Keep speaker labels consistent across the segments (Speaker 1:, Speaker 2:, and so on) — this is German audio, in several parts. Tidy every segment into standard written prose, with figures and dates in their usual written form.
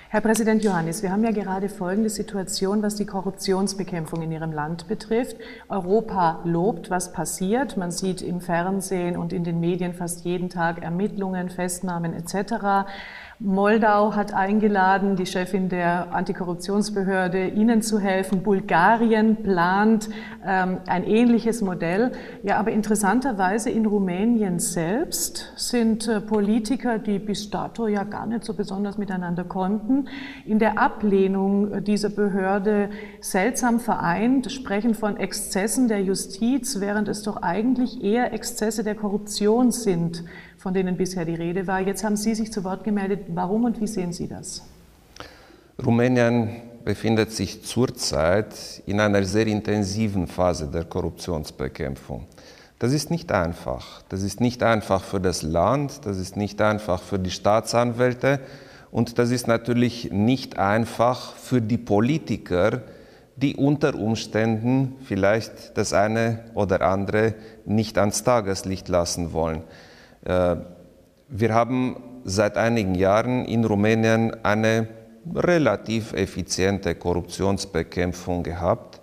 Speaker 1: Herr Präsident Iohannis, wir haben ja gerade folgende Situation, was die Korruptionsbekämpfung in Ihrem Land betrifft. Europa lobt, was passiert. Man sieht im Fernsehen und in den Medien fast jeden Tag Ermittlungen, Festnahmen etc. Moldau hat eingeladen, die Chefin der Antikorruptionsbehörde, ihnen zu helfen. Bulgarien plant ein ähnliches Modell. Ja, aber interessanterweise in Rumänien selbst sind Politiker, die bis dato ja gar nicht so besonders miteinander konnten, in der Ablehnung dieser Behörde seltsam vereint, sprechen von Exzessen der Justiz, während es doch eigentlich eher Exzesse der Korruption sind, von denen bisher die Rede war. Jetzt haben Sie sich zu Wort gemeldet. Warum und wie sehen Sie das?
Speaker 2: Rumänien befindet sich zurzeit in einer sehr intensiven Phase der Korruptionsbekämpfung. Das ist nicht einfach. Das ist nicht einfach für das Land, das ist nicht einfach für die Staatsanwälte und das ist natürlich nicht einfach für die Politiker, die unter Umständen vielleicht das eine oder andere nicht ans Tageslicht lassen wollen. Wir haben seit einigen Jahren in Rumänien eine relativ effiziente Korruptionsbekämpfung gehabt.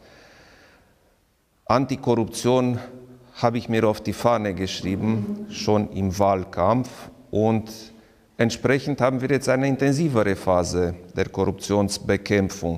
Speaker 2: Antikorruption habe ich mir auf die Fahne geschrieben, schon im Wahlkampf, und entsprechend haben wir jetzt eine intensivere Phase der Korruptionsbekämpfung.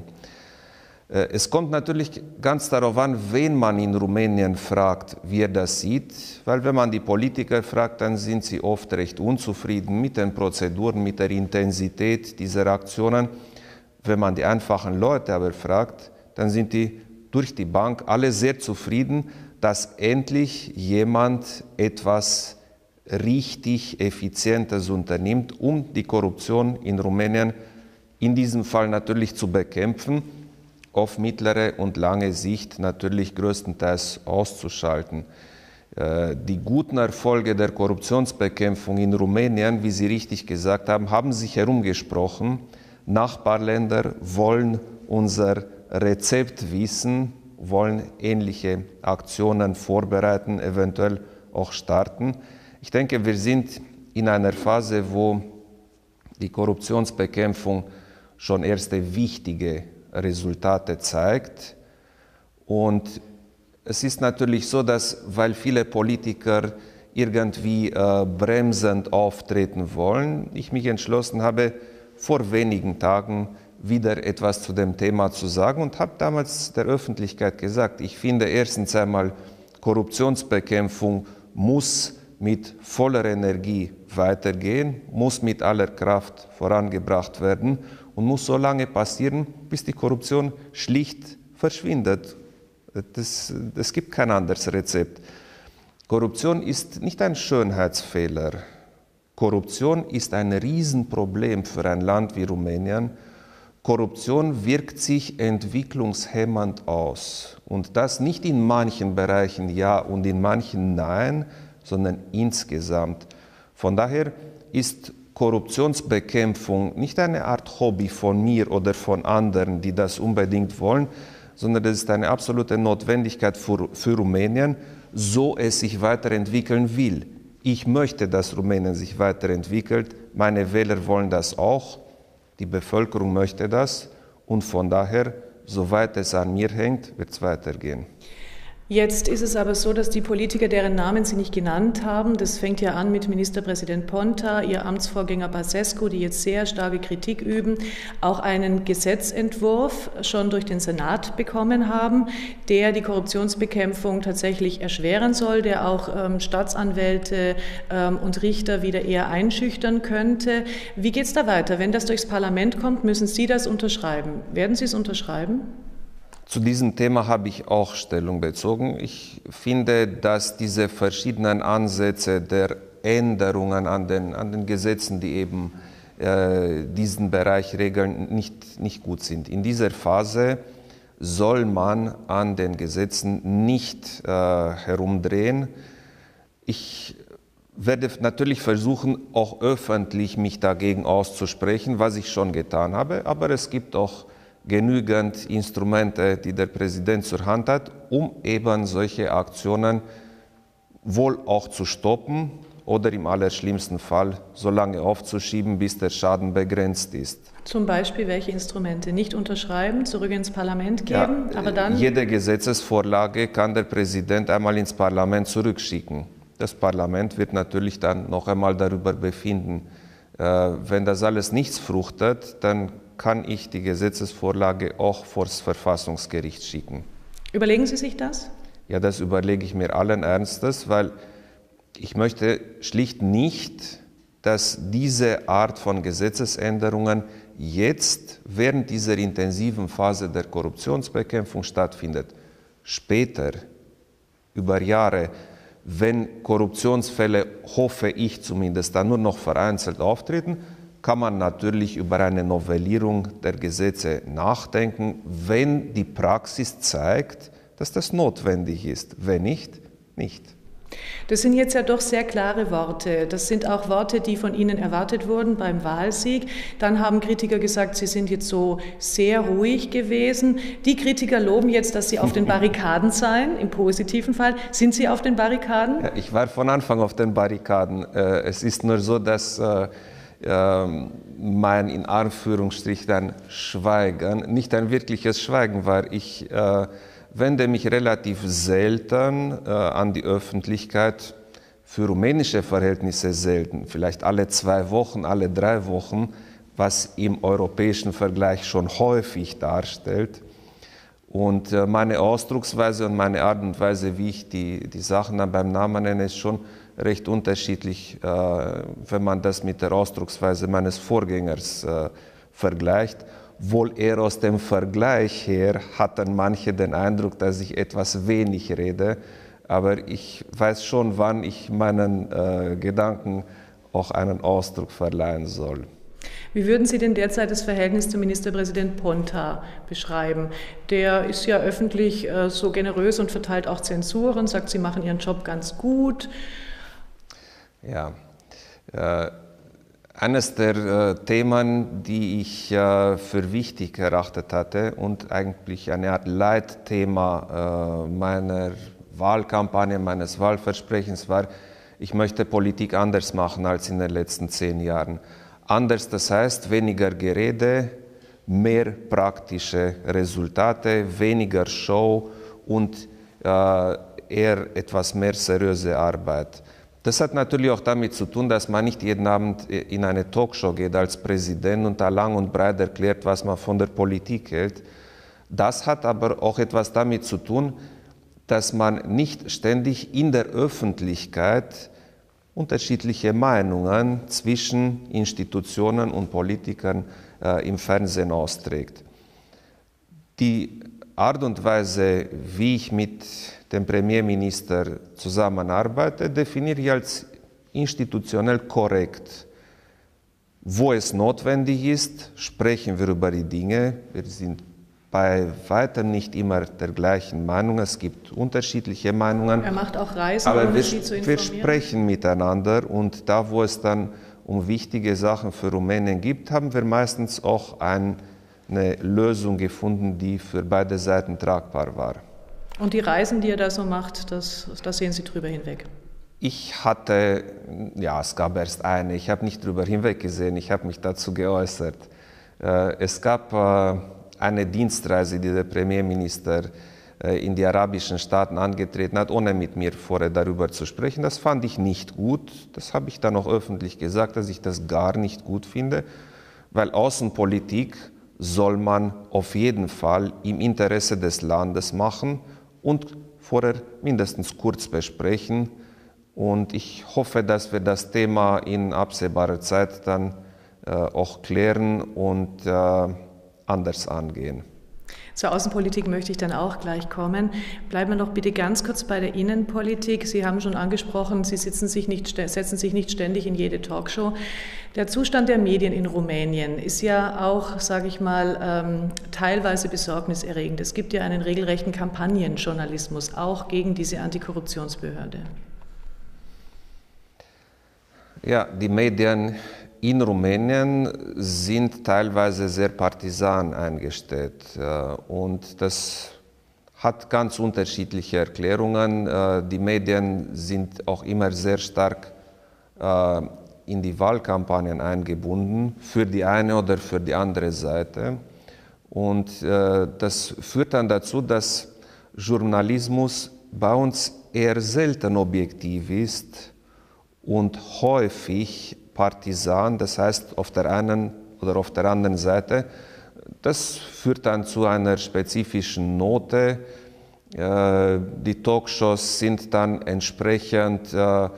Speaker 2: Es kommt natürlich ganz darauf an, wen man in Rumänien fragt, wie er das sieht, weil wenn man die Politiker fragt, dann sind sie oft recht unzufrieden mit den Prozeduren, mit der Intensität dieser Aktionen. Wenn man die einfachen Leute aber fragt, dann sind die durch die Bank alle sehr zufrieden, dass endlich jemand etwas richtig Effizientes unternimmt, um die Korruption in Rumänien in diesem Fall natürlich zu bekämpfen, auf mittlere und lange Sicht natürlich größtenteils auszuschalten. Die guten Erfolge der Korruptionsbekämpfung in Rumänien, wie Sie richtig gesagt haben, haben sich herumgesprochen. Nachbarländer wollen unser Rezept wissen, wollen ähnliche Aktionen vorbereiten, eventuell auch starten. Ich denke, wir sind in einer Phase, wo die Korruptionsbekämpfung schon erste wichtige Resultate zeigt. Und es ist natürlich so, dass, weil viele Politiker irgendwie bremsend auftreten wollen, ich mich entschlossen habe, vor wenigen Tagen wieder etwas zu dem Thema zu sagen und habe damals der Öffentlichkeit gesagt, ich finde erstens einmal, Korruptionsbekämpfung muss mit voller Energie weitergehen, muss mit aller Kraft vorangebracht werden und muss so lange passieren, bis die Korruption schlicht verschwindet. Es gibt kein anderes Rezept. Korruption ist nicht ein Schönheitsfehler. Korruption ist ein Riesenproblem für ein Land wie Rumänien. Korruption wirkt sich entwicklungshemmend aus. Und das nicht in manchen Bereichen ja und in manchen nein, sondern insgesamt. Von daher ist Korruptionsbekämpfung nicht eine Art Hobby von mir oder von anderen, die das unbedingt wollen, sondern das ist eine absolute Notwendigkeit für Rumänien, so es sich weiterentwickeln will. Ich möchte, dass Rumänien sich weiterentwickelt, meine Wähler wollen das auch, die Bevölkerung möchte das und von daher, soweit es an mir hängt, wird es weitergehen.
Speaker 1: Jetzt ist es aber so, dass die Politiker, deren Namen Sie nicht genannt haben, das fängt ja an mit Ministerpräsident Ponta, Ihr Amtsvorgänger Băsescu, die jetzt sehr starke Kritik üben, auch einen Gesetzentwurf schon durch den Senat bekommen haben, der die Korruptionsbekämpfung tatsächlich erschweren soll, der auch Staatsanwälte und Richter wieder eher einschüchtern könnte. Wie geht es da weiter? Wenn das durchs Parlament kommt, müssen Sie das unterschreiben. Werden Sie es unterschreiben?
Speaker 2: Zu diesem Thema habe ich auch Stellung bezogen. Ich finde, dass diese verschiedenen Ansätze der Änderungen an den Gesetzen, die eben diesen Bereich regeln, nicht gut sind. In dieser Phase soll man an den Gesetzen nicht herumdrehen. Ich werde natürlich versuchen, auch öffentlich mich dagegen auszusprechen, was ich schon getan habe, aber es gibt auch genügend Instrumente, die der Präsident zur Hand hat, um eben solche Aktionen wohl auch zu stoppen oder im allerschlimmsten Fall so lange aufzuschieben, bis der Schaden begrenzt ist.
Speaker 1: Zum Beispiel welche Instrumente? Nicht unterschreiben, zurück ins Parlament geben,
Speaker 2: ja,
Speaker 1: aber dann...
Speaker 2: Jede Gesetzesvorlage kann der Präsident einmal ins Parlament zurückschicken. Das Parlament wird natürlich dann noch einmal darüber befinden. Wenn das alles nichts fruchtet, dann kann ich die Gesetzesvorlage auch vor das Verfassungsgericht schicken.
Speaker 1: Überlegen Sie sich das?
Speaker 2: Ja, das überlege ich mir allen Ernstes, weil ich möchte schlicht nicht, dass diese Art von Gesetzesänderungen jetzt während dieser intensiven Phase der Korruptionsbekämpfung stattfindet. Später, über Jahre, wenn Korruptionsfälle, hoffe ich zumindest, dann nur noch vereinzelt auftreten, kann man natürlich über eine Novellierung der Gesetze nachdenken, wenn die Praxis zeigt, dass das notwendig ist. Wenn nicht, nicht.
Speaker 1: Das sind jetzt ja doch sehr klare Worte. Das sind auch Worte, die von Ihnen erwartet wurden beim Wahlsieg. Dann haben Kritiker gesagt, Sie sind jetzt so sehr ruhig gewesen. Die Kritiker loben jetzt, dass Sie auf den Barrikaden seien, im positiven Fall. Sind Sie auf den Barrikaden?
Speaker 2: Ja, ich war von Anfang auf den Barrikaden. Es ist nur so, dass mein in Anführungsstrichen Schweigen nicht ein wirkliches Schweigen war. Ich wende mich relativ selten an die Öffentlichkeit, für rumänische Verhältnisse selten, vielleicht alle 2 Wochen, alle 3 Wochen, was im europäischen Vergleich schon häufig darstellt. Und meine Ausdrucksweise und meine Art und Weise, wie ich die Sachen dann beim Namen nenne, ist schon recht unterschiedlich, wenn man das mit der Ausdrucksweise meines Vorgängers vergleicht. Wohl eher aus dem Vergleich her hatten manche den Eindruck, dass ich etwas wenig rede, aber ich weiß schon, wann ich meinen Gedanken auch einen Ausdruck verleihen soll.
Speaker 1: Wie würden Sie denn derzeit das Verhältnis zu Ministerpräsident Ponta beschreiben? Der ist ja öffentlich so generös und verteilt auch Zensuren, sagt, Sie machen Ihren Job ganz gut.
Speaker 2: Ja, eines der Themen, die ich für wichtig erachtet hatte und eigentlich eine Art Leitthema meiner Wahlkampagne, meines Wahlversprechens war, ich möchte Politik anders machen als in den letzten 10 Jahren. Anders, das heißt weniger Gerede, mehr praktische Resultate, weniger Show und eher etwas mehr seriöse Arbeit. Das hat natürlich auch damit zu tun, dass man nicht jeden Abend in eine Talkshow geht als Präsident und da lang und breit erklärt, was man von der Politik hält. Das hat aber auch etwas damit zu tun, dass man nicht ständig in der Öffentlichkeit unterschiedliche Meinungen zwischen Institutionen und Politikern im Fernsehen austrägt. Die Art und Weise, wie ich mit dem Premierminister zusammenarbeite, definiere ich als institutionell korrekt. Wo es notwendig ist, sprechen wir über die Dinge. Wir sind bei weitem nicht immer der gleichen Meinung. Es gibt unterschiedliche Meinungen.
Speaker 1: Er macht auch Reisen,
Speaker 2: aber
Speaker 1: um Sie zu informieren.
Speaker 2: Wir sprechen miteinander und da, wo es dann um wichtige Sachen für Rumänien gibt, haben wir meistens auch eine Lösung gefunden, die für beide Seiten tragbar war.
Speaker 1: Und die Reisen, die er da so macht, da sehen Sie drüber hinweg?
Speaker 2: Ich hatte, ja, es gab erst eine, ich habe nicht drüber hinweggesehen, ich habe mich dazu geäußert. Es gab eine Dienstreise, die der Premierminister in die arabischen Staaten angetreten hat, ohne mit mir vorher darüber zu sprechen. Das fand ich nicht gut, das habe ich dann auch öffentlich gesagt, dass ich das gar nicht gut finde, weil Außenpolitik soll man auf jeden Fall im Interesse des Landes machen und vorher mindestens kurz besprechen. Und ich hoffe, dass wir das Thema in absehbarer Zeit dann auch klären und anders angehen.
Speaker 1: Zur Außenpolitik möchte ich dann auch gleich kommen. Bleiben wir noch bitte ganz kurz bei der Innenpolitik. Sie haben schon angesprochen, Sie setzen sich nicht ständig in jede Talkshow. Der Zustand der Medien in Rumänien ist ja auch, sage ich mal, teilweise besorgniserregend. Es gibt ja einen regelrechten Kampagnenjournalismus, auch gegen diese Antikorruptionsbehörde. Ja,
Speaker 2: die Medien in Rumänien sind teilweise sehr partisan eingestellt und das hat ganz unterschiedliche Erklärungen. Die Medien sind auch immer sehr stark in die Wahlkampagnen eingebunden, für die eine oder für die andere Seite. Und das führt dann dazu, dass Journalismus bei uns eher selten objektiv ist und häufig partisan, das heißt auf der einen oder auf der anderen Seite. Das führt dann zu einer spezifischen Note. Die Talkshows sind dann entsprechend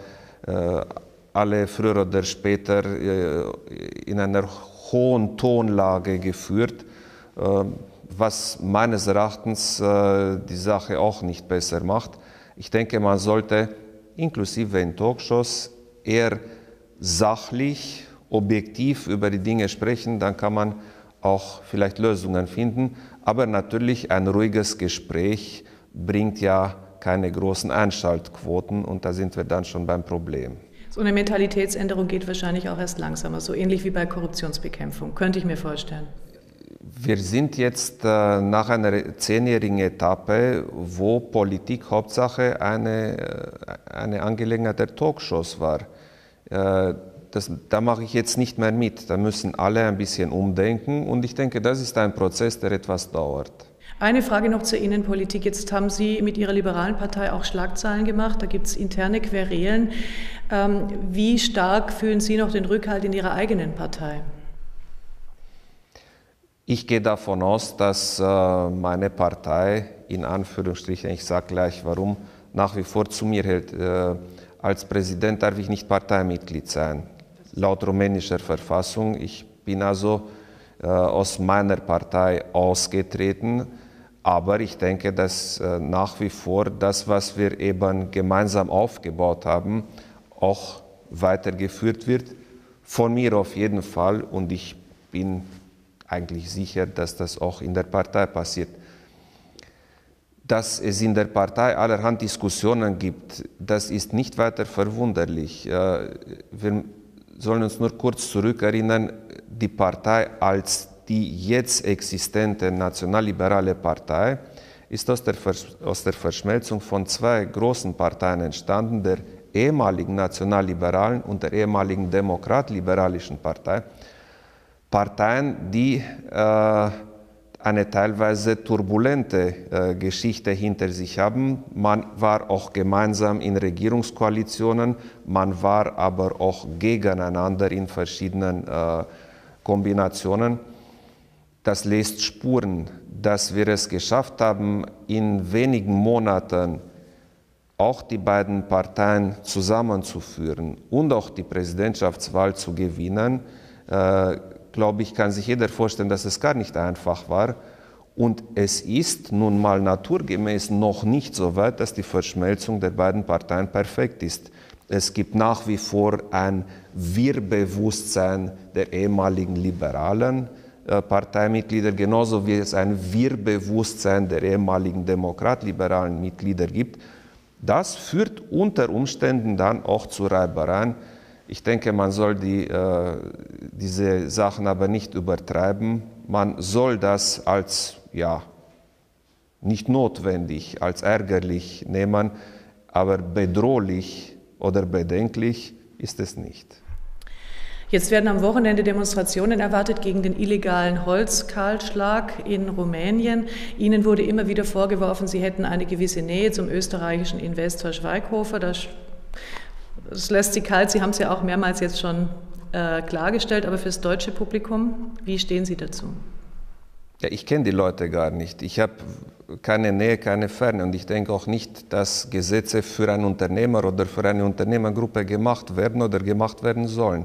Speaker 2: alle früher oder später in einer hohen Tonlage geführt, was meines Erachtens die Sache auch nicht besser macht. Ich denke, man sollte inklusive in Talkshows eher sachlich, objektiv über die Dinge sprechen, dann kann man auch vielleicht Lösungen finden. Aber natürlich ein ruhiges Gespräch bringt ja keine großen Einschaltquoten und da sind wir dann schon beim Problem.
Speaker 1: So eine Mentalitätsänderung geht wahrscheinlich auch erst langsamer, so ähnlich wie bei Korruptionsbekämpfung, könnte ich mir vorstellen.
Speaker 2: Wir sind jetzt nach einer 10-jährigen Etappe, wo Politik Hauptsache eine Angelegenheit der Talkshows war. Da mache ich jetzt nicht mehr mit. Da müssen alle ein bisschen umdenken und ich denke, das ist ein Prozess, der etwas dauert.
Speaker 1: Eine Frage noch zur Innenpolitik. Jetzt haben Sie mit Ihrer liberalen Partei auch Schlagzeilen gemacht. Da gibt es interne Querelen. Wie stark fühlen Sie noch den Rückhalt in Ihrer eigenen Partei?
Speaker 2: Ich gehe davon aus, dass meine Partei, in Anführungsstrichen, ich sage gleich warum, nach wie vor zu mir hält. Als Präsident darf ich nicht Parteimitglied sein, laut rumänischer Verfassung. Ich bin also aus meiner Partei ausgetreten, aber ich denke, dass nach wie vor das, was wir eben gemeinsam aufgebaut haben, auch weitergeführt wird. Von mir auf jeden Fall und ich bin eigentlich sicher, dass das auch in der Partei passiert. Dass es in der Partei allerhand Diskussionen gibt, das ist nicht weiter verwunderlich. Wir sollen uns nur kurz zurückerinnern, die Partei als die jetzt existente nationalliberale Partei ist aus der Verschmelzung von zwei großen Parteien entstanden, der ehemaligen nationalliberalen und der ehemaligen demokrat-liberalischen Partei. Parteien, die eine teilweise turbulente Geschichte hinter sich haben. Man war auch gemeinsam in Regierungskoalitionen, man war aber auch gegeneinander in verschiedenen Kombinationen. Das lässt Spuren, dass wir es geschafft haben, in wenigen Monaten auch die beiden Parteien zusammenzuführen und auch die Präsidentschaftswahl zu gewinnen. Glaube ich, kann sich jeder vorstellen, dass es gar nicht einfach war. Und es ist nun mal naturgemäß noch nicht so weit, dass die Verschmelzung der beiden Parteien perfekt ist. Es gibt nach wie vor ein Wir-Bewusstsein der ehemaligen liberalen Parteimitglieder, genauso wie es ein Wir-Bewusstsein der ehemaligen demokrat-liberalen Mitglieder gibt. Das führt unter Umständen dann auch zu Reibereien. Ich denke, man soll diese Sachen aber nicht übertreiben. Man soll das als, ja, nicht notwendig, als ärgerlich nehmen, aber bedrohlich oder bedenklich ist es nicht.
Speaker 1: Jetzt werden am Wochenende Demonstrationen erwartet gegen den illegalen Holzkahlschlag in Rumänien. Ihnen wurde immer wieder vorgeworfen, Sie hätten eine gewisse Nähe zum österreichischen Investor Schweighofer. Das lässt Sie kalt. Sie haben es ja auch mehrmals jetzt schon klargestellt, aber fürs deutsche Publikum, wie stehen Sie dazu?
Speaker 2: Ja, ich kenne die Leute gar nicht. Ich habe keine Nähe, keine Ferne und ich denke auch nicht, dass Gesetze für einen Unternehmer oder für eine Unternehmergruppe gemacht werden oder gemacht werden sollen.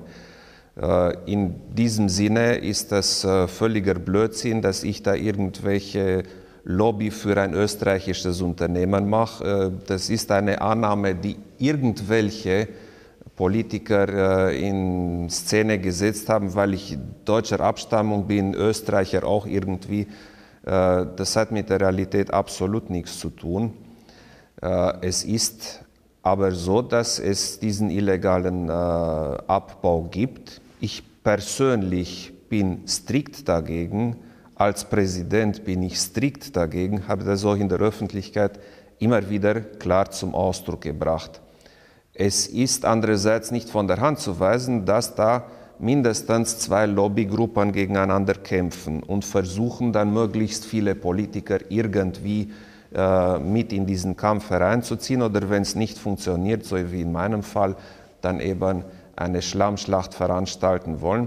Speaker 2: In diesem Sinne ist das völliger Blödsinn, dass ich da irgendwelche Lobby für ein österreichisches Unternehmen mache. Das ist eine Annahme, die irgendwelche Politiker in Szene gesetzt haben, weil ich deutscher Abstammung bin, Österreicher auch irgendwie. Das hat mit der Realität absolut nichts zu tun. Es ist aber so, dass es diesen illegalen Abbau gibt. Ich persönlich bin strikt dagegen. Als Präsident bin ich strikt dagegen, habe das auch in der Öffentlichkeit immer wieder klar zum Ausdruck gebracht. Es ist andererseits nicht von der Hand zu weisen, dass da mindestens zwei Lobbygruppen gegeneinander kämpfen und versuchen dann möglichst viele Politiker irgendwie mit in diesen Kampf hereinzuziehen oder wenn es nicht funktioniert, so wie in meinem Fall, dann eben eine Schlammschlacht veranstalten wollen.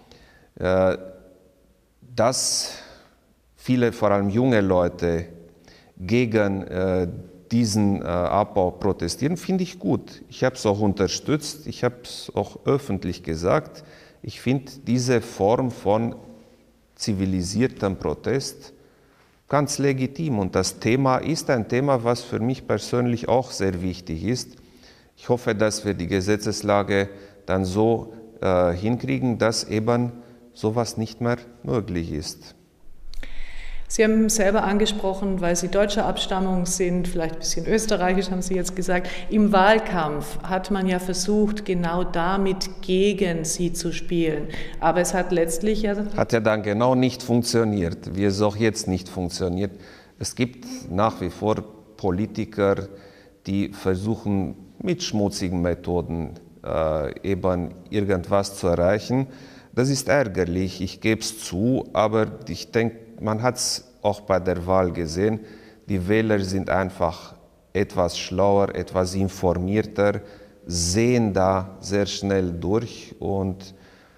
Speaker 2: Dass viele, vor allem junge Leute, gegen diesen Abbau protestieren, finde ich gut. Ich habe es auch unterstützt, ich habe es auch öffentlich gesagt. Ich finde diese Form von zivilisiertem Protest ganz legitim und das Thema ist ein Thema, was für mich persönlich auch sehr wichtig ist. Ich hoffe, dass wir die Gesetzeslage dann so hinkriegen, dass eben sowas nicht mehr möglich ist.
Speaker 1: Sie haben selber angesprochen, weil Sie deutscher Abstammung sind, vielleicht ein bisschen österreichisch, haben Sie jetzt gesagt. Im Wahlkampf hat man ja versucht, genau damit gegen Sie zu spielen. Aber es hat letztlich ja...
Speaker 2: Hat ja dann genau nicht funktioniert, wie es auch jetzt nicht funktioniert. Es gibt nach wie vor Politiker, die versuchen, mit schmutzigen Methoden eben irgendwas zu erreichen. Das ist ärgerlich, ich gebe es zu, aber ich denke, man hat es auch bei der Wahl gesehen, die Wähler sind einfach etwas schlauer, etwas informierter, sehen da sehr schnell durch und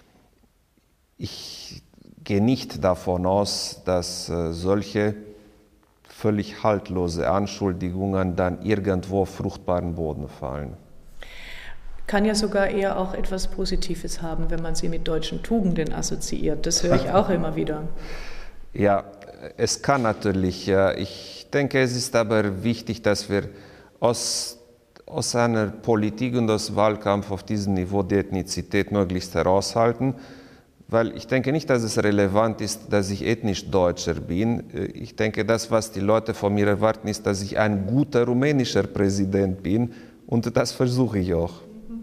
Speaker 2: ich gehe nicht davon aus, dass solche völlig haltlose Anschuldigungen dann irgendwo auf fruchtbaren Boden fallen.
Speaker 1: Kann ja sogar eher auch etwas Positives haben, wenn man sie mit deutschen Tugenden assoziiert. Das höre ich auch immer wieder.
Speaker 2: Ja, es kann natürlich. Ich denke, es ist aber wichtig, dass wir aus einer Politik und aus Wahlkampf auf diesem Niveau die Ethnizität möglichst heraushalten, weil ich denke nicht, dass es relevant ist, dass ich ethnisch Deutscher bin. Ich denke, das, was die Leute von mir erwarten, ist, dass ich ein guter rumänischer Präsident bin und das versuche ich auch.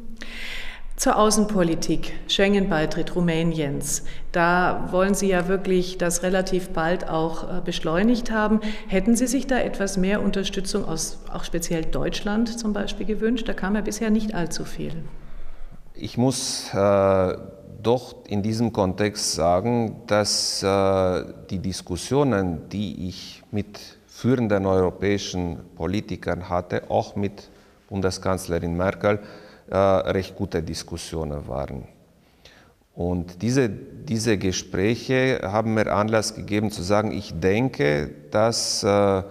Speaker 1: Zur Außenpolitik, Schengen-Beitritt Rumäniens. Da wollen Sie ja wirklich das relativ bald auch beschleunigt haben. Hätten Sie sich da etwas mehr Unterstützung aus auch speziell Deutschland zum Beispiel gewünscht? Da kam ja bisher nicht allzu viel.
Speaker 2: Ich muss doch in diesem Kontext sagen, dass die Diskussionen, die ich mit führenden europäischen Politikern hatte, auch mit Bundeskanzlerin Merkel, recht gute Diskussionen waren. Und diese Gespräche haben mir Anlass gegeben zu sagen, ich denke, dass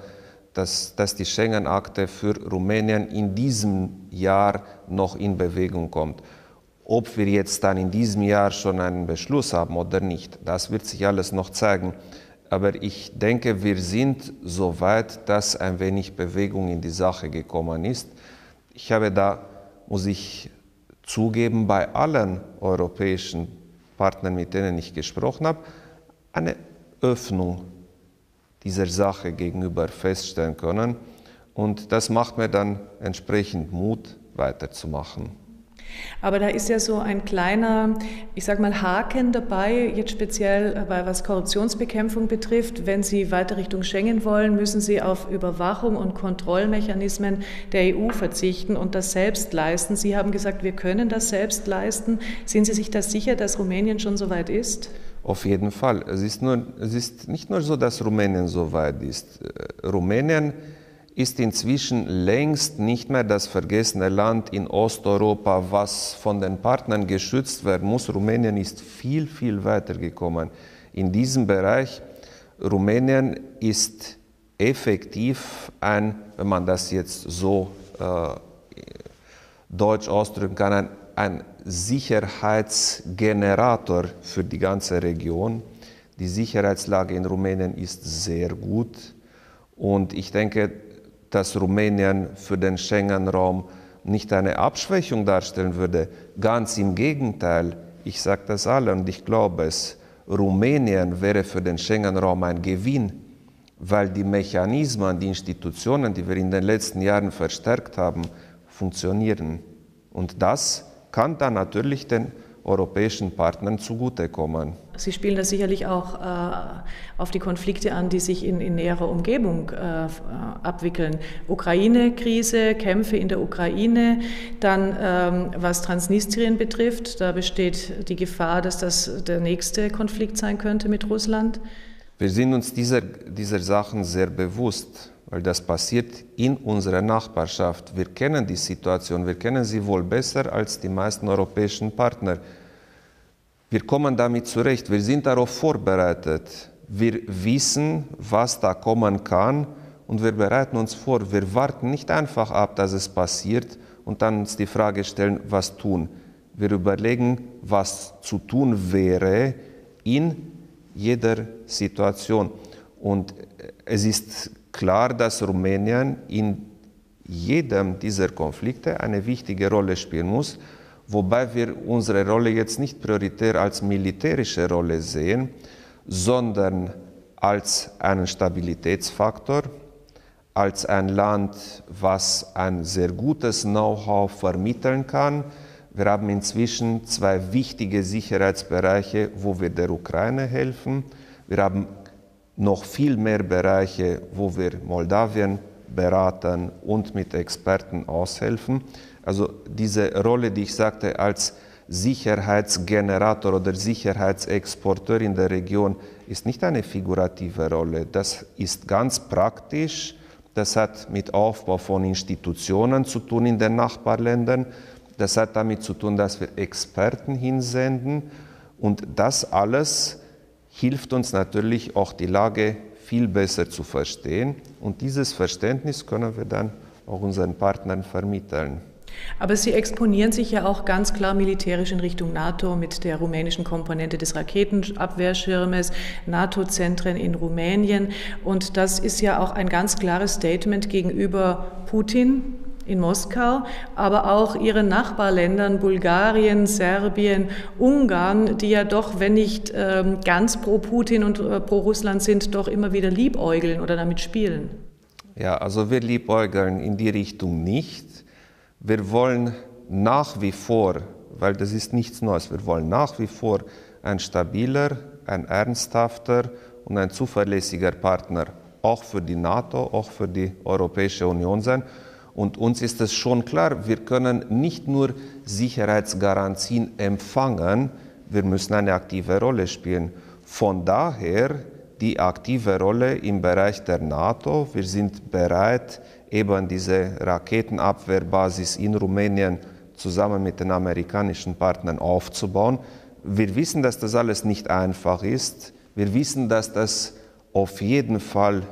Speaker 2: die Schengen-Akte für Rumänien in diesem Jahr noch in Bewegung kommt. Ob wir jetzt dann in diesem Jahr schon einen Beschluss haben oder nicht, das wird sich alles noch zeigen. Aber ich denke, wir sind so weit, dass ein wenig Bewegung in die Sache gekommen ist. Ich habe da, muss ich zugeben, bei allen europäischen Partnern, mit denen ich gesprochen habe, eine Öffnung dieser Sache gegenüber feststellen können. Und das macht mir dann entsprechend Mut, weiterzumachen.
Speaker 1: Aber da ist ja so ein kleiner, ich sage mal, Haken dabei, jetzt speziell was Korruptionsbekämpfung betrifft. Wenn Sie weiter Richtung Schengen wollen, müssen Sie auf Überwachung und Kontrollmechanismen der EU verzichten und das selbst leisten. Sie haben gesagt, wir können das selbst leisten. Sind Sie sich da sicher, dass Rumänien schon so weit ist?
Speaker 2: Auf jeden Fall. Es ist nicht nur so, dass Rumänien so weit ist. Rumänien ist inzwischen längst nicht mehr das vergessene Land in Osteuropa, was von den Partnern geschützt werden muss. Rumänien ist viel, viel weiter gekommen in diesem Bereich. Rumänien ist effektiv wenn man das jetzt so deutsch ausdrücken kann, ein Sicherheitsgenerator für die ganze Region. Die Sicherheitslage in Rumänien ist sehr gut und ich denke, dass Rumänien für den Schengen-Raum nicht eine Abschwächung darstellen würde. Ganz im Gegenteil, ich sage das alle und ich glaube es, Rumänien wäre für den Schengen-Raum ein Gewinn, weil die Mechanismen, die Institutionen, die wir in den letzten Jahren verstärkt haben, funktionieren. Und das kann dann natürlich den europäischen Partnern zugutekommen.
Speaker 1: Sie spielen das sicherlich auch auf die Konflikte an, die sich in näherer Umgebung abwickeln. Ukraine-Krise, Kämpfe in der Ukraine, dann was Transnistrien betrifft, da besteht die Gefahr, dass das der nächste Konflikt sein könnte mit Russland.
Speaker 2: Wir sind uns dieser Sachen sehr bewusst, weil das passiert in unserer Nachbarschaft. Wir kennen die Situation, wir kennen sie wohl besser als die meisten europäischen Partner. Wir kommen damit zurecht, wir sind darauf vorbereitet. Wir wissen, was da kommen kann und wir bereiten uns vor. Wir warten nicht einfach ab, dass es passiert und dann uns die Frage stellen, was tun. Wir überlegen, was zu tun wäre in jeder Situation. Und es ist klar, dass Rumänien in jedem dieser Konflikte eine wichtige Rolle spielen muss, wobei wir unsere Rolle jetzt nicht prioritär als militärische Rolle sehen, sondern als einen Stabilitätsfaktor, als ein Land, was ein sehr gutes Know-how vermitteln kann. Wir haben inzwischen 2 wichtige Sicherheitsbereiche, wo wir der Ukraine helfen. Wir haben noch viel mehr Bereiche, wo wir Moldawien beraten und mit Experten aushelfen. Also diese Rolle, die ich sagte, als Sicherheitsgenerator oder Sicherheitsexporteur in der Region, ist nicht eine figurative Rolle. Das ist ganz praktisch. Das hat mit Aufbau von Institutionen zu tun in den Nachbarländern. Das hat damit zu tun, dass wir Experten hinsenden. Und das alles hilft uns natürlich auch, die Lage viel besser zu verstehen. Und dieses Verständnis können wir dann auch unseren Partnern vermitteln.
Speaker 1: Aber Sie exponieren sich ja auch ganz klar militärisch in Richtung NATO mit der rumänischen Komponente des Raketenabwehrschirmes, NATO-Zentren in Rumänien. Und das ist ja auch ein ganz klares Statement gegenüber Putin in Moskau, aber auch Ihren Nachbarländern Bulgarien, Serbien, Ungarn, die ja doch, wenn nicht ganz pro Putin und pro Russland sind, doch immer wieder liebäugeln oder damit spielen.
Speaker 2: Ja, also wir liebäugeln in die Richtung nicht. Wir wollen nach wie vor, weil das ist nichts Neues, wir wollen nach wie vor ein stabiler, ein ernsthafter und ein zuverlässiger Partner, auch für die NATO, auch für die Europäische Union sein. Und uns ist es schon klar, wir können nicht nur Sicherheitsgarantien empfangen, wir müssen eine aktive Rolle spielen. Von daher die aktive Rolle im Bereich der NATO. Wir sind bereit, eben diese Raketenabwehrbasis in Rumänien zusammen mit den amerikanischen Partnern aufzubauen. Wir wissen, dass das alles nicht einfach ist. Wir wissen, dass das auf jeden Fall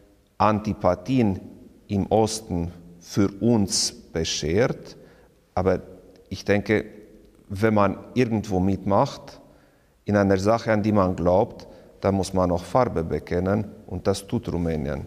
Speaker 2: Antipathien im Osten für uns beschert. Aber ich denke, wenn man irgendwo mitmacht, in einer Sache, an die man glaubt, dann muss man auch Farbe bekennen und das tut Rumänien.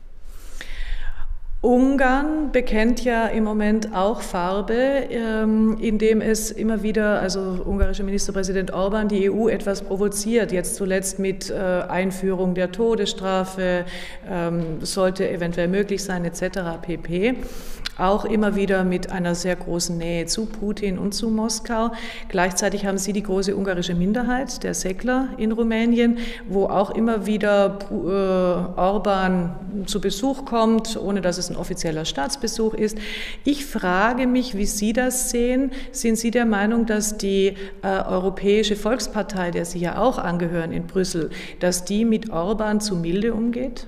Speaker 1: Ungarn bekennt ja im Moment auch Farbe, indem es immer wieder, also ungarischer Ministerpräsident Orbán, die EU etwas provoziert, jetzt zuletzt mit Einführung der Todesstrafe, sollte eventuell möglich sein, etc. pp. Auch immer wieder mit einer sehr großen Nähe zu Putin und zu Moskau. Gleichzeitig haben Sie die große ungarische Minderheit, der Sekler in Rumänien, wo auch immer wieder Orbán zu Besuch kommt, ohne dass es ein offizieller Staatsbesuch ist. Ich frage mich, wie Sie das sehen. Sind Sie der Meinung, dass die Europäische Volkspartei, der Sie ja auch angehören in Brüssel, dass die mit Orbán zu milde umgeht?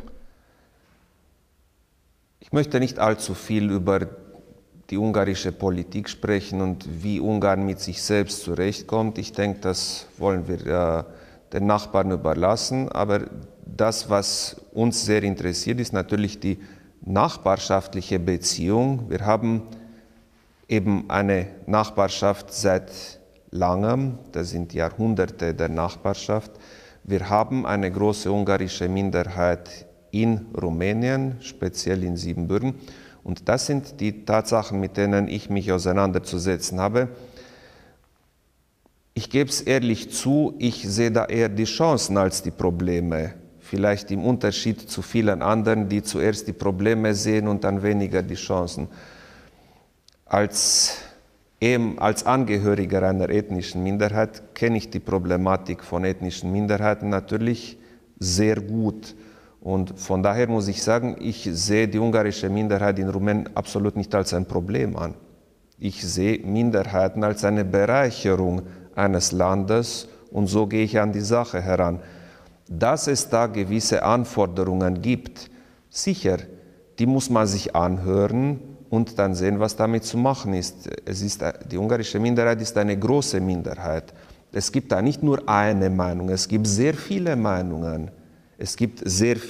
Speaker 2: Ich möchte nicht allzu viel über die ungarische Politik sprechen und wie Ungarn mit sich selbst zurechtkommt. Ich denke, das wollen wir den Nachbarn überlassen. Aber das, was uns sehr interessiert, ist natürlich die nachbarschaftliche Beziehung. Wir haben eben eine Nachbarschaft seit langem, das sind Jahrhunderte der Nachbarschaft. Wir haben eine große ungarische Minderheit in Rumänien, speziell in Siebenbürgen. Und das sind die Tatsachen, mit denen ich mich auseinanderzusetzen habe. Ich gebe es ehrlich zu, ich sehe da eher die Chancen als die Probleme. Vielleicht im Unterschied zu vielen anderen, die zuerst die Probleme sehen und dann weniger die Chancen. Als Eben als Angehöriger einer ethnischen Minderheit kenne ich die Problematik von ethnischen Minderheiten natürlich sehr gut. Und von daher muss ich sagen, ich sehe die ungarische Minderheit in Rumänien absolut nicht als ein Problem an. Ich sehe Minderheiten als eine Bereicherung eines Landes und so gehe ich an die Sache heran. Dass es da gewisse Anforderungen gibt, sicher, die muss man sich anhören und dann sehen, was damit zu machen ist. Die ungarische Minderheit ist eine große Minderheit. Es gibt da nicht nur eine Meinung, es gibt sehr viele Meinungen. Es gibt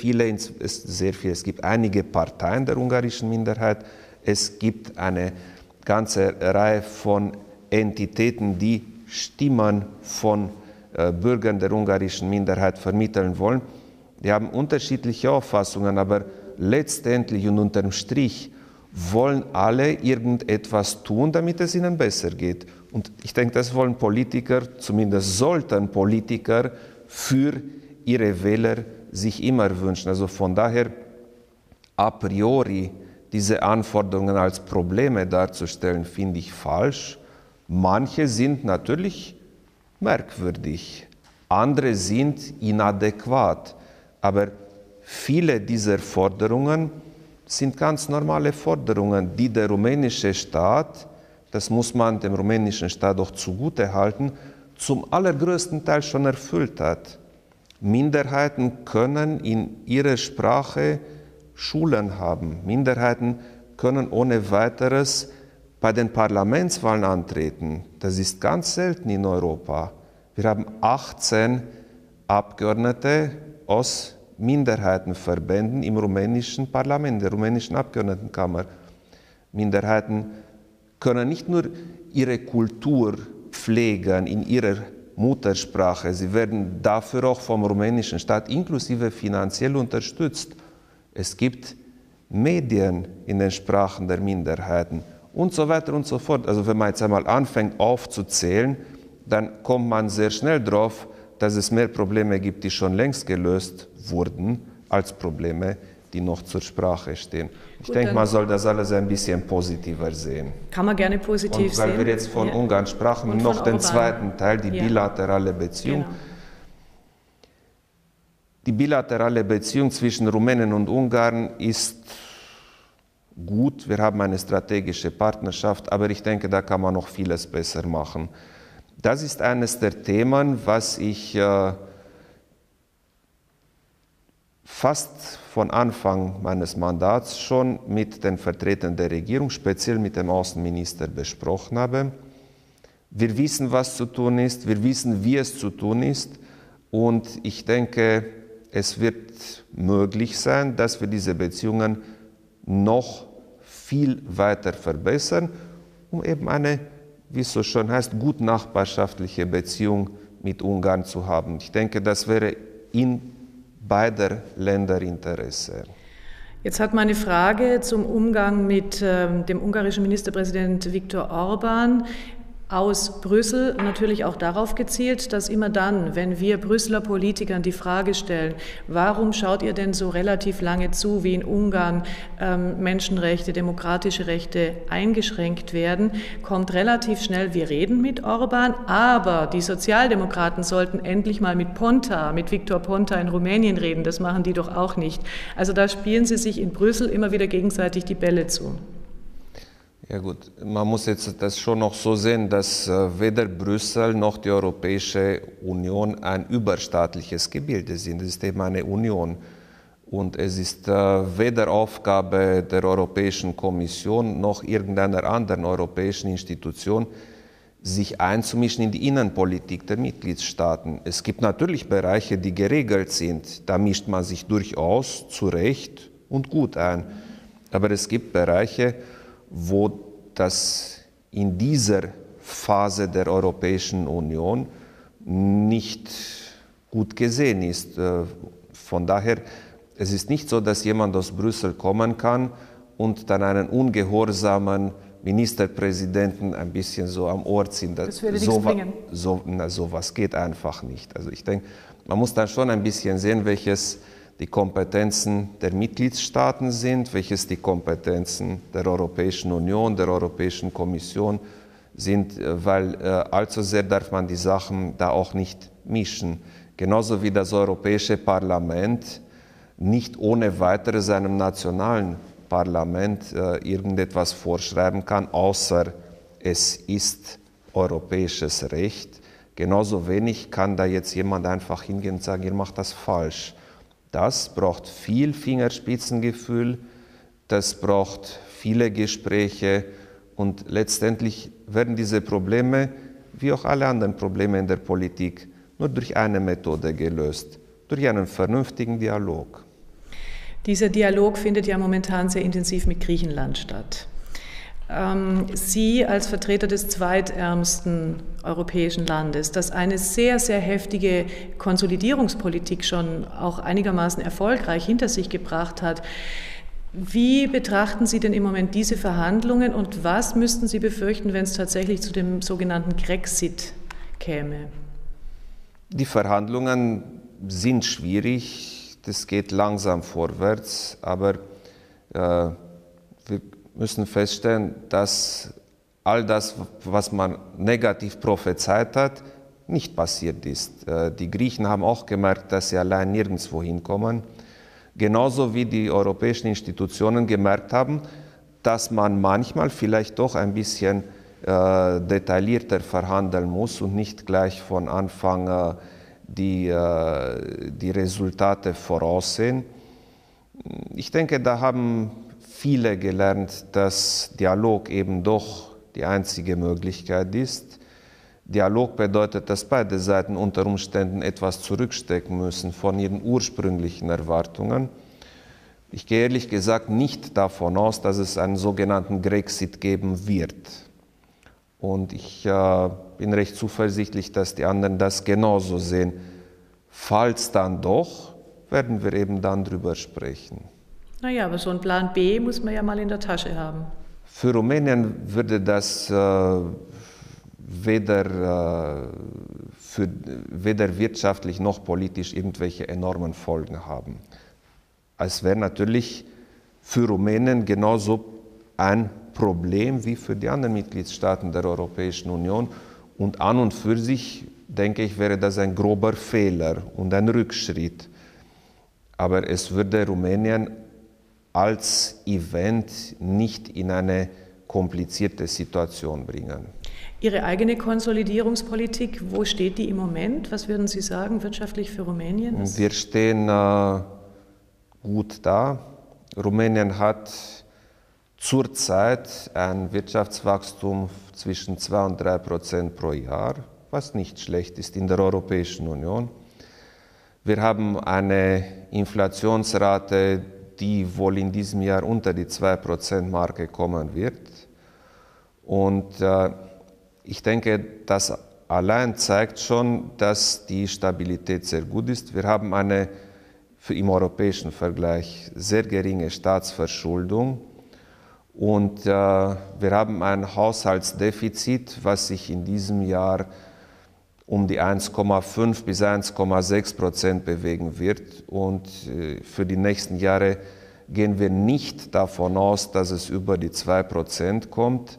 Speaker 2: es gibt einige Parteien der ungarischen Minderheit, es gibt eine ganze Reihe von Entitäten, die Stimmen von Bürgern der ungarischen Minderheit vermitteln wollen. Die haben unterschiedliche Auffassungen, aber letztendlich und unterm Strich wollen alle irgendetwas tun, damit es ihnen besser geht. Und ich denke, das wollen Politiker, zumindest sollten Politiker für ihre Wähler sich immer wünschen. Also von daher a priori diese Anforderungen als Probleme darzustellen, finde ich falsch. Manche sind natürlich merkwürdig, andere sind inadäquat, aber viele dieser Forderungen sind ganz normale Forderungen, die der rumänische Staat, das muss man dem rumänischen Staat auch zugutehalten, zum allergrößten Teil schon erfüllt hat. Minderheiten können in ihrer Sprache Schulen haben. Minderheiten können ohne weiteres bei den Parlamentswahlen antreten. Das ist ganz selten in Europa. Wir haben 18 Abgeordnete aus Minderheitenverbänden im rumänischen Parlament, der rumänischen Abgeordnetenkammer. Minderheiten können nicht nur ihre Kultur pflegen in ihrer Muttersprache, sie werden dafür auch vom rumänischen Staat inklusive finanziell unterstützt. Es gibt Medien in den Sprachen der Minderheiten und so weiter und so fort. Also wenn man jetzt einmal anfängt aufzuzählen, dann kommt man sehr schnell drauf, dass es mehr Probleme gibt, die schon längst gelöst wurden, als Probleme, die noch zur Sprache stehen. Ich denke, man soll das alles ein bisschen positiver sehen.
Speaker 1: Kann man gerne positiv sehen.
Speaker 2: Und weil wir jetzt von Ungarn sprachen, noch den zweiten Teil, die bilaterale Beziehung. Genau. Die bilaterale Beziehung zwischen Rumänien und Ungarn ist gut. Wir haben eine strategische Partnerschaft, aber ich denke, da kann man noch vieles besser machen. Das ist eines der Themen, was ich fast von Anfang meines Mandats schon mit den Vertretern der Regierung, speziell mit dem Außenminister, besprochen habe. Wir wissen, was zu tun ist, wir wissen, wie es zu tun ist und ich denke, es wird möglich sein, dass wir diese Beziehungen noch viel weiter verbessern, um eben eine, wie es so schön heißt, gut nachbarschaftliche Beziehung mit Ungarn zu haben. Ich denke, das wäre in beider Länder Interesse.
Speaker 1: Jetzt hat meine Frage zum Umgang mit dem ungarischen Ministerpräsident Viktor Orbán aus Brüssel natürlich auch darauf gezielt, dass immer dann, wenn wir Brüsseler Politikern die Frage stellen, warum schaut ihr denn so relativ lange zu, wie in Ungarn Menschenrechte, demokratische Rechte eingeschränkt werden, kommt relativ schnell, wir reden mit Orbán, aber die Sozialdemokraten sollten endlich mal mit Ponta, mit Victor Ponta in Rumänien reden, das machen die doch auch nicht. Also da spielen sie sich in Brüssel immer wieder gegenseitig die Bälle zu.
Speaker 2: Ja gut, man muss jetzt das schon noch so sehen, dass weder Brüssel noch die Europäische Union ein überstaatliches Gebilde sind. Es ist eben eine Union. Und es ist weder Aufgabe der Europäischen Kommission noch irgendeiner anderen europäischen Institution, sich einzumischen in die Innenpolitik der Mitgliedstaaten. Es gibt natürlich Bereiche, die geregelt sind. Da mischt man sich durchaus zu Recht und gut ein. Aber es gibt Bereiche, wo das in dieser Phase der Europäischen Union nicht gut gesehen ist. Von daher, es ist nicht so, dass jemand aus Brüssel kommen kann und dann einen ungehorsamen Ministerpräsidenten ein bisschen so am Ohr ziehen.
Speaker 1: Das würde nichts bringen.
Speaker 2: Sowas geht einfach nicht. Also ich denke, man muss dann schon ein bisschen sehen, welches die Kompetenzen der Mitgliedstaaten sind, welches die Kompetenzen der Europäischen Union, der Europäischen Kommission sind, weil allzu sehr darf man die Sachen da auch nicht mischen. Genauso wie das Europäische Parlament nicht ohne weiteres seinem nationalen Parlament irgendetwas vorschreiben kann, außer es ist europäisches Recht. Genauso wenig kann da jetzt jemand einfach hingehen und sagen, ihr macht das falsch. Das braucht viel Fingerspitzengefühl, das braucht viele Gespräche und letztendlich werden diese Probleme, wie auch alle anderen Probleme in der Politik, nur durch eine Methode gelöst, durch einen vernünftigen Dialog.
Speaker 1: Dieser Dialog findet ja momentan sehr intensiv mit Griechenland statt. Sie als Vertreter des zweitärmsten europäischen Landes, das eine sehr, sehr heftige Konsolidierungspolitik schon auch einigermaßen erfolgreich hinter sich gebracht hat. Wie betrachten Sie denn im Moment diese Verhandlungen und was müssten Sie befürchten, wenn es tatsächlich zu dem sogenannten Grexit käme?
Speaker 2: Die Verhandlungen sind schwierig, das geht langsam vorwärts, aber wir müssen feststellen, dass all das, was man negativ prophezeit hat, nicht passiert ist. Die Griechen haben auch gemerkt, dass sie allein nirgendwo hinkommen. Genauso wie die europäischen Institutionen gemerkt haben, dass man manchmal vielleicht doch ein bisschen detaillierter verhandeln muss und nicht gleich von Anfang die Resultate voraussehen. Ich denke, da haben viele gelernt, dass Dialog eben doch die einzige Möglichkeit ist. Dialog bedeutet, dass beide Seiten unter Umständen etwas zurückstecken müssen von ihren ursprünglichen Erwartungen. Ich gehe ehrlich gesagt nicht davon aus, dass es einen sogenannten Grexit geben wird. Und ich bin recht zuversichtlich, dass die anderen das genauso sehen. Falls dann doch, werden wir eben dann drüber sprechen.
Speaker 1: Naja, aber so einen Plan B muss man ja mal in der Tasche haben.
Speaker 2: Für Rumänien würde das weder wirtschaftlich noch politisch irgendwelche enormen Folgen haben. Es wäre natürlich für Rumänien genauso ein Problem wie für die anderen Mitgliedstaaten der Europäischen Union. Und an und für sich, denke ich, wäre das ein grober Fehler und ein Rückschritt. Aber es würde Rumänien als Event nicht in eine komplizierte Situation bringen.
Speaker 1: Ihre eigene Konsolidierungspolitik, wo steht die im Moment? Was würden Sie sagen, wirtschaftlich für Rumänien?
Speaker 2: Wir stehen gut da. Rumänien hat zurzeit ein Wirtschaftswachstum zwischen 2 und 3% pro Jahr, was nicht schlecht ist in der Europäischen Union. Wir haben eine Inflationsrate, die wohl in diesem Jahr unter die 2%-Marke kommen wird. Und ich denke, das allein zeigt schon, dass die Stabilität sehr gut ist. Wir haben eine im europäischen Vergleich sehr geringe Staatsverschuldung und wir haben ein Haushaltsdefizit, was sich in diesem Jahr um die 1,5 bis 1,6% bewegen wird. Und für die nächsten Jahre gehen wir nicht davon aus, dass es über die 2% kommt,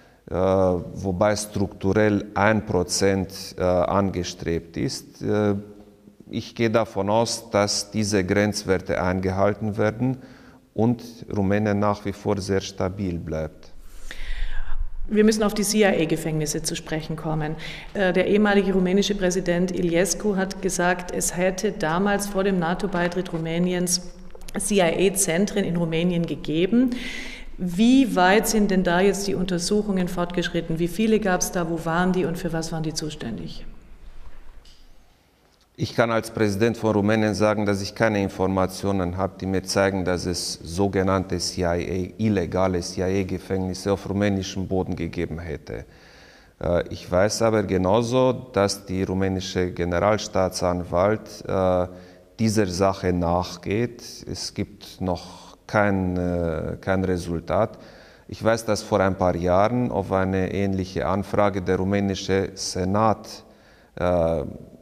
Speaker 2: wobei strukturell 1% angestrebt ist. Ich gehe davon aus, dass diese Grenzwerte eingehalten werden und Rumänien nach wie vor sehr stabil bleibt.
Speaker 1: Wir müssen auf die CIA-Gefängnisse zu sprechen kommen. Der ehemalige rumänische Präsident Iliescu hat gesagt, es hätte damals vor dem NATO-Beitritt Rumäniens CIA-Zentren in Rumänien gegeben. Wie weit sind denn da jetzt die Untersuchungen fortgeschritten? Wie viele gab es da? Wo waren die und für was waren die zuständig?
Speaker 2: Ich kann als Präsident von Rumänien sagen, dass ich keine Informationen habe, die mir zeigen, dass es sogenannte illegale CIA-Gefängnisse auf rumänischem Boden gegeben hätte. Ich weiß aber genauso, dass die rumänische Generalstaatsanwalt dieser Sache nachgeht. Es gibt noch kein Resultat. Ich weiß, dass vor ein paar Jahren auf eine ähnliche Anfrage der rumänische Senat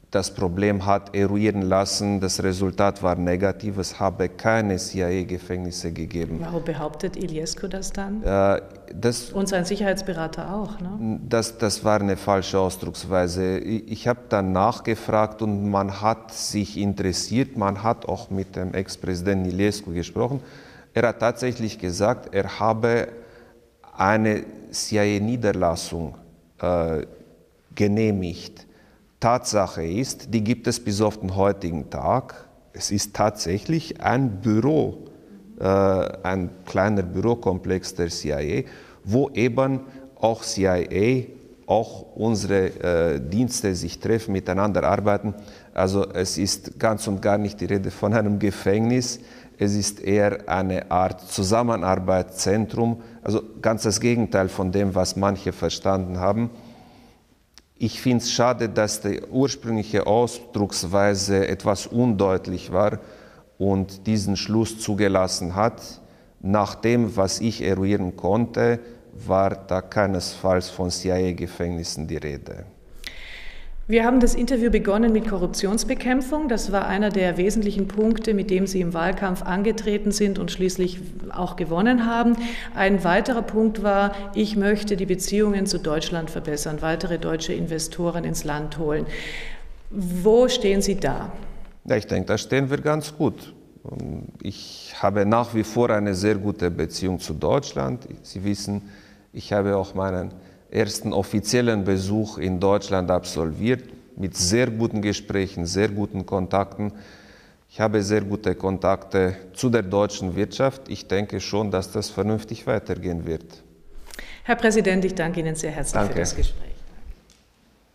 Speaker 2: das Problem hat eruieren lassen. Das Resultat war negativ. Es habe keine CIA-Gefängnisse gegeben.
Speaker 1: Warum behauptet Iliescu das dann? Und sein Sicherheitsberater auch, ne?
Speaker 2: Das war eine falsche Ausdrucksweise. Ich habe dann nachgefragt und man hat sich interessiert. Man hat auch mit dem Ex-Präsidenten Iliescu gesprochen. Er hat tatsächlich gesagt, er habe eine CIA-Niederlassung genehmigt. Tatsache ist, die gibt es bis auf den heutigen Tag. Es ist tatsächlich ein Büro, ein kleiner Bürokomplex der CIA, wo eben auch CIA, auch unsere Dienste sich treffen, miteinander arbeiten. Also es ist ganz und gar nicht die Rede von einem Gefängnis. Es ist eher eine Art Zusammenarbeitszentrum, also ganz das Gegenteil von dem, was manche verstanden haben. Ich finde es schade, dass die ursprüngliche Ausdrucksweise etwas undeutlich war und diesen Schluss zugelassen hat. Nach dem, was ich eruieren konnte, war da keinesfalls von CIA-Gefängnissen die Rede.
Speaker 1: Wir haben das Interview begonnen mit Korruptionsbekämpfung. Das war einer der wesentlichen Punkte, mit dem Sie im Wahlkampf angetreten sind und schließlich auch gewonnen haben. Ein weiterer Punkt war, ich möchte die Beziehungen zu Deutschland verbessern, weitere deutsche Investoren ins Land holen. Wo stehen Sie da?
Speaker 2: Ja, ich denke, da stehen wir ganz gut. Ich habe nach wie vor eine sehr gute Beziehung zu Deutschland. Sie wissen, ich habe auch meinen ersten offiziellen Besuch in Deutschland absolviert, mit sehr guten Gesprächen, sehr guten Kontakten. Ich habe sehr gute Kontakte zu der deutschen Wirtschaft. Ich denke schon, dass das vernünftig weitergehen wird.
Speaker 1: Herr Präsident, ich danke Ihnen sehr herzlich für das Gespräch.